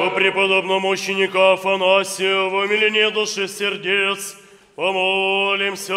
О преподобном мученику Афанасию, в умилении души сердец, помолимся.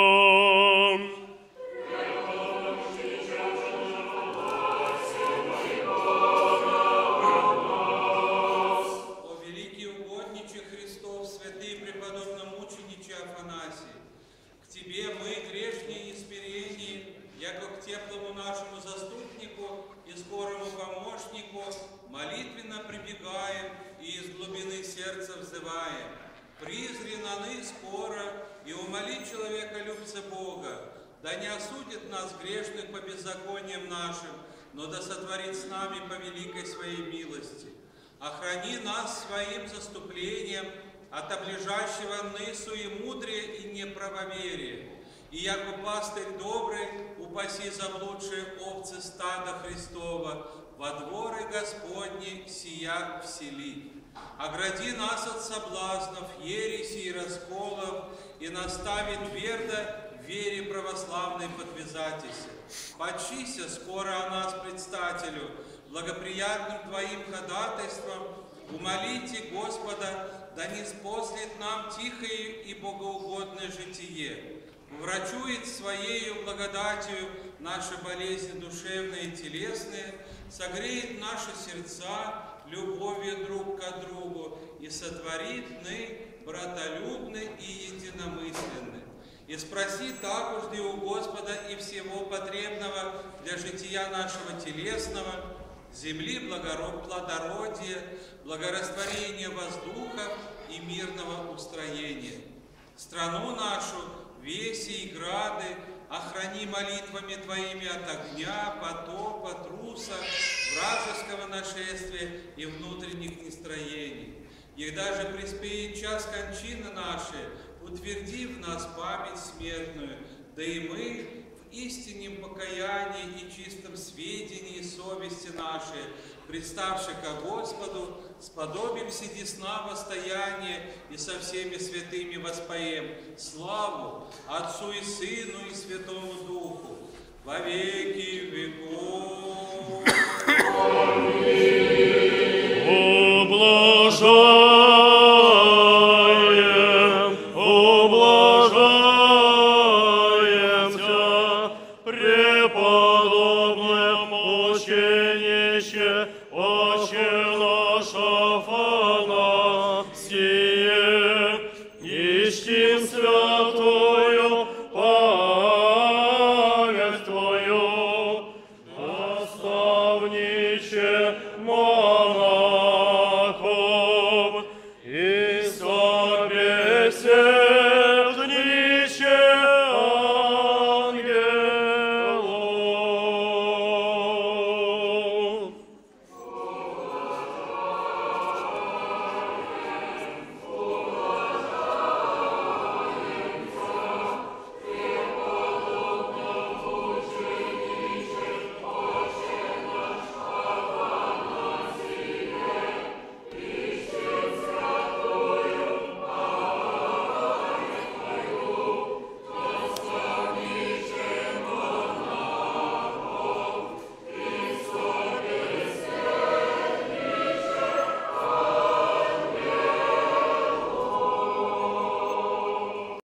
Молитвенно прибегаем и из глубины сердца взываем. Призри наны скоро и умоли человека любца Бога, да не осудит нас грешных по беззакониям нашим, но да сотворит с нами по великой своей милости. Охрани нас своим заступлением от облежащего нысу и мудрия и неправоверия. И яко пастырь добрый, упаси заблудшие овцы стада Христова, во дворы Господни сия всели. Огради нас от соблазнов, ереси и расколов, и настави твердо в вере православной подвязатися. Почися скоро о нас, предстателю, благоприятным Твоим ходатайством, умолите Господа, да не спослит нам тихое и богоугодное житие. Врачует Своею благодатью наши болезни душевные и телесные, согреет наши сердца любовью друг к другу и сотворит ны братолюбны и единомысленны. И спроси такожды у Господа и всего потребного для жития нашего телесного, земли плодородия, благорастворения воздуха и мирного устроения. Страну нашу, веси и грады, охрани молитвами Твоими от огня, потопа, труса, вражеского нашествия и внутренних нестроений. И даже приспеет час кончины нашей, утверди в нас память смертную, да и мы в истинном покаянии и чистом сведении совести нашей, представши ко Господу, сподобимся десна возстояния и со всеми святыми воспоем славу Отцу и Сыну и Святому Духу во веки веков. Ублажаем Тя, преподобное мучениче, Отче наш Афанасие, ищем святую память Твою, наставниче,